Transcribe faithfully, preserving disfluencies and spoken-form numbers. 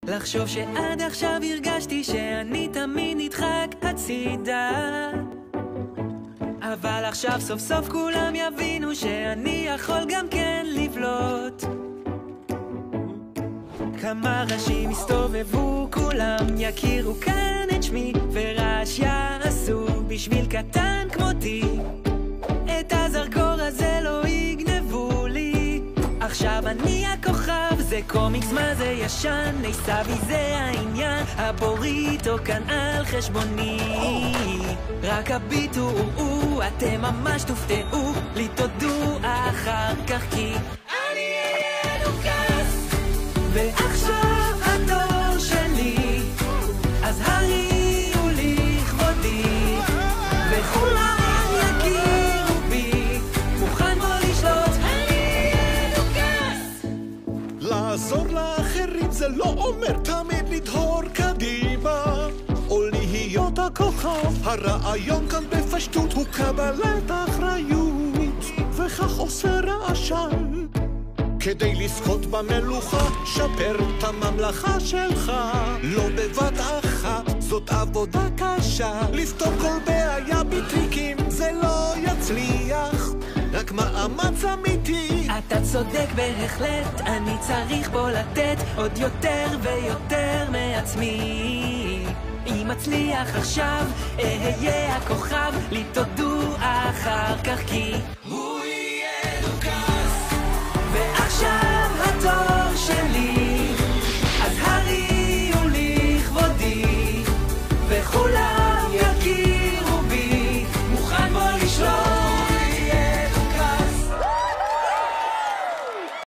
לחשוב שעד עכשיו הרגשתי שאני תמיד נדחק הצידה, אבל עכשיו סוף סוף כולם יבינו שאני יכול גם כן לבלוט. כמה ראשים הסתובבו, כולם יכירו כאן את שמי, ורעש יעשו בשביל קטן כמותי. את הזרקור הזה לא יגנבו לי, עכשיו אני הכוכב, זה קומיקס מה זה ישן, ניסבי זה העניין, הבוריטו כאן על חשבוני. רק הביטו, אתם ממש תופתעו, לי תודו אחר כך כי אני אהיה דוכס, ועכשיו התור שלי, אז הריעו לי כבודי, וכולם יכירו בי, מוכן בו לשלוט, אני אהיה דוכס. לעזור לאחרים זה לא אומר תמיד לדהור קדימה או להיות הכוכב, הרעיון כאן בפשטות הוא קבלת אחריות, וכך עושה רעשן. כדי לזכות במלוכה, שפר את הממלכה שלך, לא בבת אחת, זאת עבודה קשה. לפתור כל בעיה בטריקים זה לא יצליח, רק מאמץ אמיתי. אתה צודק בהחלט, אני צריך בו לתת עוד יותר ויותר מעצמי. אם אצליח עכשיו, אהיה הכוכב, לי תודו אחר כך כי הוא יהיה דוכס, ועכשיו